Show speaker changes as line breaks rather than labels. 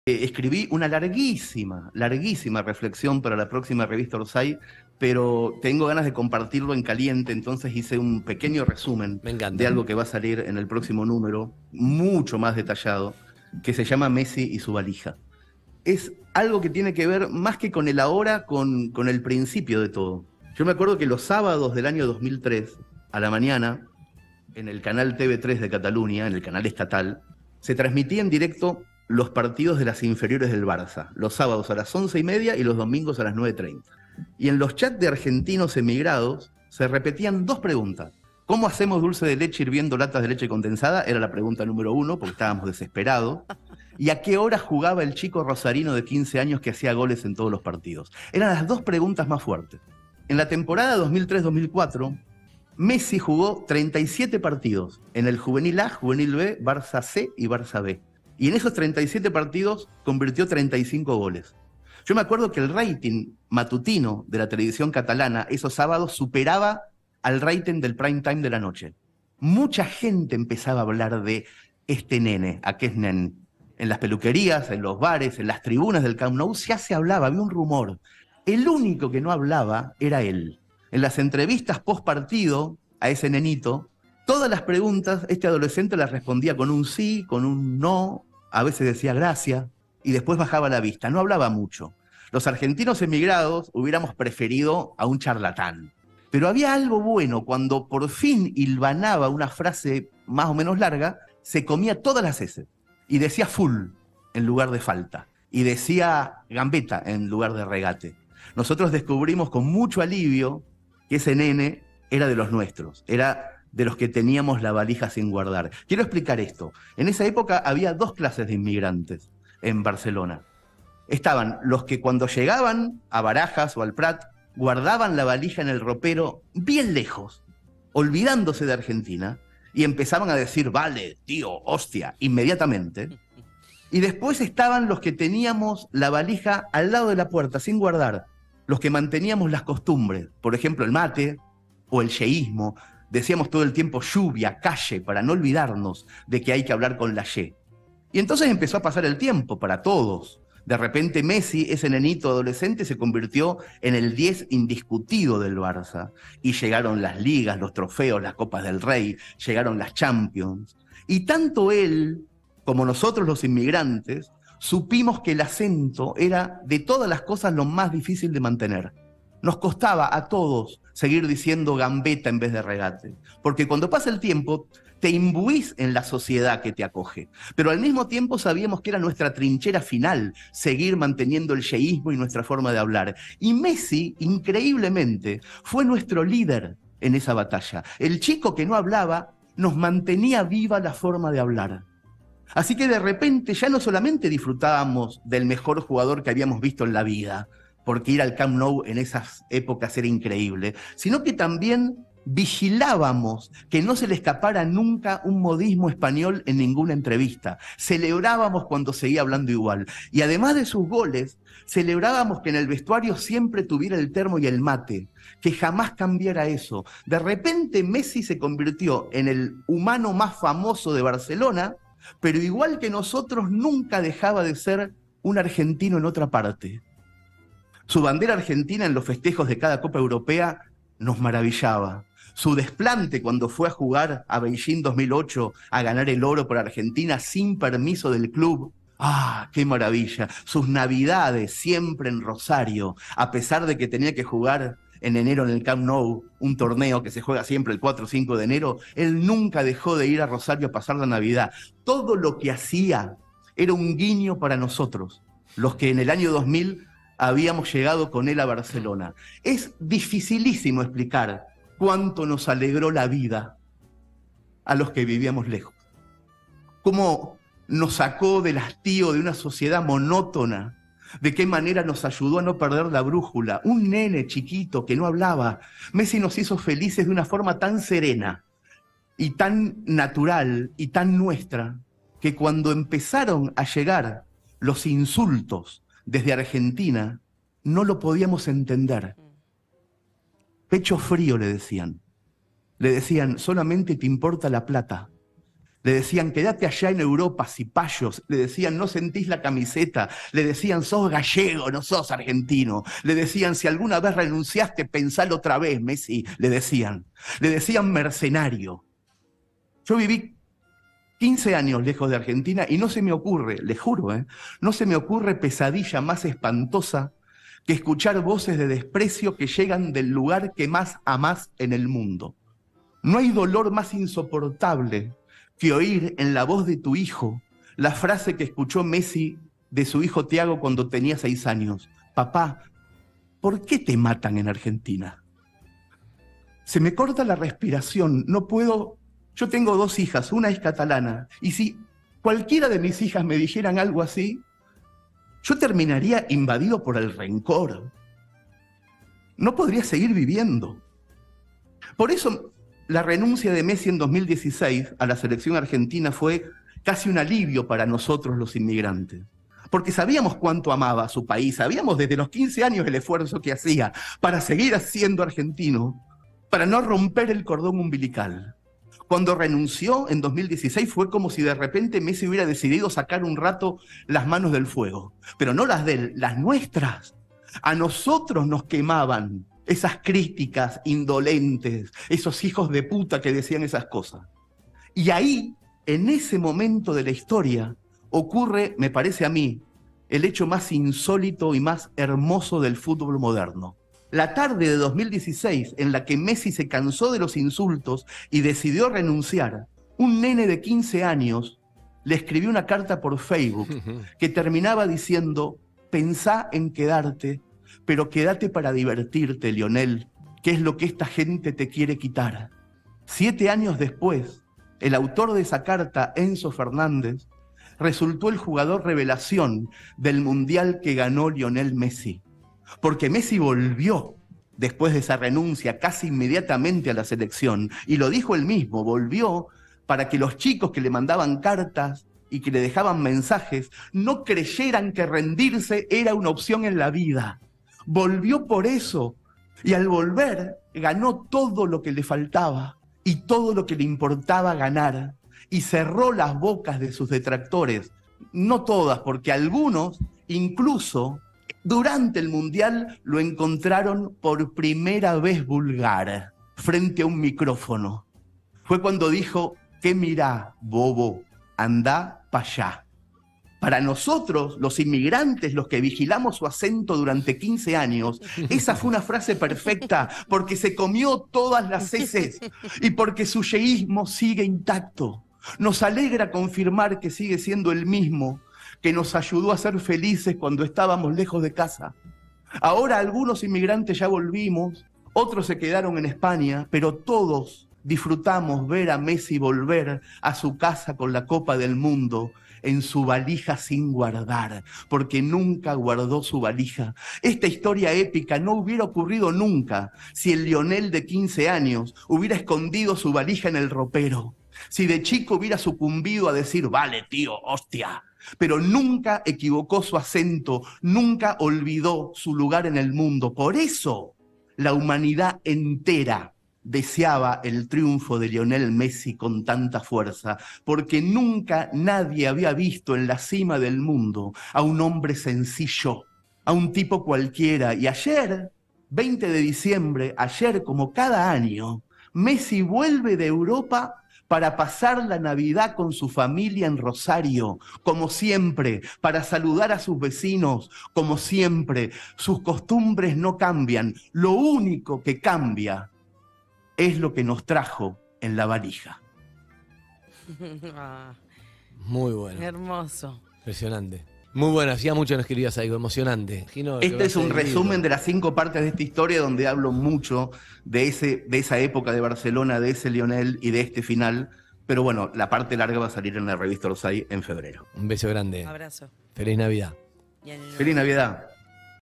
Escribí una larguísima reflexión para la próxima revista Orsay, pero tengo ganas de compartirlo en caliente, entonces hice un pequeño resumen
Me
de
encanta.
algo que va a salir en el próximo número, mucho más detallado, que se llama Messi y su valija. Es algo que tiene que ver más que con el ahora, con el principio de todo. Yo me acuerdo que los sábados del año 2003, a la mañana, en el canal TV3 de Cataluña, en el canal estatal, se transmitía en directo los partidos de las inferiores del Barça, los sábados a las 11:30 y los domingos a las 9:30. Y en los chats de argentinos emigrados se repetían dos preguntas. ¿Cómo hacemos dulce de leche hirviendo latas de leche condensada? Era la pregunta número uno, porque estábamos desesperados. ¿Y a qué hora jugaba el chico rosarino de 15 años que hacía goles en todos los partidos? Eran las dos preguntas más fuertes. En la temporada 2003-2004, Messi jugó 37 partidos en el Juvenil A, Juvenil B, Barça C y Barça B. Y en esos 37 partidos convirtió 35 goles. Yo me acuerdo que el rating matutino de la televisión catalana esos sábados superaba al rating del prime time de la noche. Mucha gente empezaba a hablar de este nene, a qué es nen. En las peluquerías, en los bares, en las tribunas del Camp Nou ya se hablaba, había un rumor. El único que no hablaba era él. En las entrevistas post partido a ese nenito, todas las preguntas este adolescente las respondía con un sí, con un no, a veces decía gracias y después bajaba la vista, no hablaba mucho. Los argentinos emigrados hubiéramos preferido a un charlatán. Pero había algo bueno cuando por fin hilvanaba una frase más o menos larga, se comía todas las S y decía full en lugar de falta y decía gambeta en lugar de regate. Nosotros descubrimos con mucho alivio que ese nene era de los nuestros, era de los que teníamos la valija sin guardar. Quiero explicar esto. En esa época había dos clases de inmigrantes en Barcelona. Estaban los que cuando llegaban a Barajas o al Prat guardaban la valija en el ropero bien lejos, olvidándose de Argentina, y empezaban a decir, vale, tío, hostia, inmediatamente. Y después estaban los que teníamos la valija al lado de la puerta, sin guardar, los que manteníamos las costumbres, por ejemplo, el mate o el yeísmo. Decíamos todo el tiempo lluvia, calle, para no olvidarnos de que hay que hablar con la ye. Y entonces empezó a pasar el tiempo para todos. De repente Messi, ese nenito adolescente, se convirtió en el 10 indiscutido del Barça. Y llegaron las ligas, los trofeos, las Copas del Rey, llegaron las Champions. Y tanto él como nosotros los inmigrantes, supimos que el acento era de todas las cosas lo más difícil de mantener. Nos costaba a todos seguir diciendo gambeta en vez de regate, porque cuando pasa el tiempo te imbuís en la sociedad que te acoge, pero al mismo tiempo sabíamos que era nuestra trinchera final, seguir manteniendo el yeísmo y nuestra forma de hablar. Y Messi, increíblemente, fue nuestro líder en esa batalla. El chico que no hablaba nos mantenía viva la forma de hablar. Así que de repente ya no solamente disfrutábamos del mejor jugador que habíamos visto en la vida, porque ir al Camp Nou en esas épocas era increíble, sino que también vigilábamos que no se le escapara nunca un modismo español en ninguna entrevista. Celebrábamos cuando seguía hablando igual. Y además de sus goles, celebrábamos que en el vestuario siempre tuviera el termo y el mate, que jamás cambiara eso. De repente Messi se convirtió en el humano más famoso de Barcelona, pero igual que nosotros nunca dejaba de ser un argentino en otra parte. Su bandera argentina en los festejos de cada Copa Europea nos maravillaba. Su desplante cuando fue a jugar a Beijing 2008 a ganar el oro por Argentina sin permiso del club. ¡Ah, qué maravilla! Sus navidades siempre en Rosario, a pesar de que tenía que jugar en enero en el Camp Nou, un torneo que se juega siempre el 4 o 5 de enero, él nunca dejó de ir a Rosario a pasar la Navidad. Todo lo que hacía era un guiño para nosotros, los que en el año 2000 habíamos llegado con él a Barcelona. Es dificilísimo explicar cuánto nos alegró la vida a los que vivíamos lejos. Cómo nos sacó del hastío de una sociedad monótona, de qué manera nos ayudó a no perder la brújula. Un nene chiquito que no hablaba. Messi nos hizo felices de una forma tan serena y tan natural y tan nuestra, que cuando empezaron a llegar los insultos desde Argentina, no lo podíamos entender. Pecho frío le decían. Le decían, solamente te importa la plata. Le decían, quédate allá en Europa, cipayos. Le decían, no sentís la camiseta. Le decían, sos gallego, no sos argentino. Le decían, si alguna vez renunciaste, pensalo otra vez, Messi. Le decían mercenario. Yo viví 15 años lejos de Argentina y no se me ocurre, les juro, no se me ocurre pesadilla más espantosa que escuchar voces de desprecio que llegan del lugar que más amás en el mundo. No hay dolor más insoportable que oír en la voz de tu hijo la frase que escuchó Messi de su hijo Thiago cuando tenía 6 años. Papá, ¿por qué te matan en Argentina? Se me corta la respiración, no puedo. Yo tengo 2 hijas, una es catalana, y si cualquiera de mis hijas me dijeran algo así, yo terminaría invadido por el rencor. No podría seguir viviendo. Por eso la renuncia de Messi en 2016 a la selección argentina fue casi un alivio para nosotros los inmigrantes. Porque sabíamos cuánto amaba a su país, sabíamos desde los 15 años el esfuerzo que hacía para seguir siendo argentino, para no romper el cordón umbilical. Cuando renunció en 2016 fue como si de repente Messi hubiera decidido sacar un rato las manos del fuego, pero no las de él, las nuestras. A nosotros nos quemaban esas críticas indolentes, esos hijos de puta que decían esas cosas. Y ahí, en ese momento de la historia, ocurre, me parece a mí, el hecho más insólito y más hermoso del fútbol moderno. La tarde de 2016, en la que Messi se cansó de los insultos y decidió renunciar, un nene de 15 años le escribió una carta por Facebook que terminaba diciendo: pensá en quedarte, pero quédate para divertirte, Lionel, que es lo que esta gente te quiere quitar. 7 años después, el autor de esa carta, Enzo Fernández, resultó el jugador revelación del Mundial que ganó Lionel Messi. Porque Messi volvió después de esa renuncia casi inmediatamente a la selección, y lo dijo él mismo, volvió para que los chicos que le mandaban cartas y que le dejaban mensajes no creyeran que rendirse era una opción en la vida. Volvió por eso, y al volver ganó todo lo que le faltaba y todo lo que le importaba ganar, y cerró las bocas de sus detractores, no todas, porque algunos incluso durante el Mundial lo encontraron por primera vez vulgar frente a un micrófono. Fue cuando dijo: ¿qué mirá, bobo? Andá pa' allá. Para nosotros, los inmigrantes, los que vigilamos su acento durante 15 años, esa fue una frase perfecta, porque se comió todas las heces y porque su yeísmo sigue intacto. Nos alegra confirmar que sigue siendo el mismo que nos ayudó a ser felices cuando estábamos lejos de casa. Ahora algunos inmigrantes ya volvimos, otros se quedaron en España, pero todos disfrutamos ver a Messi volver a su casa con la Copa del Mundo en su valija sin guardar, porque nunca guardó su valija. Esta historia épica no hubiera ocurrido nunca si el Lionel de 15 años hubiera escondido su valija en el ropero, si de chico hubiera sucumbido a decir: vale, tío, hostia. Pero nunca equivocó su acento, nunca olvidó su lugar en el mundo. Por eso la humanidad entera deseaba el triunfo de Lionel Messi con tanta fuerza, porque nunca nadie había visto en la cima del mundo a un hombre sencillo, a un tipo cualquiera. Y ayer, 20 de diciembre, ayer como cada año, Messi vuelve de Europa para pasar la Navidad con su familia en Rosario, como siempre, para saludar a sus vecinos, como siempre. Sus costumbres no cambian, lo único que cambia es lo que nos trajo en la valija.
Muy bueno.
Hermoso.
Impresionante. Muy bueno, hacía mucho no escribías algo emocionante.
Este es un resumen de las 5 partes de esta historia, donde hablo mucho de esa época de Barcelona, de ese Lionel y de este final. Pero bueno, la parte larga va a salir en la revista Orsay en febrero.
Un beso grande.
Un abrazo.
Feliz Navidad.
Feliz Navidad.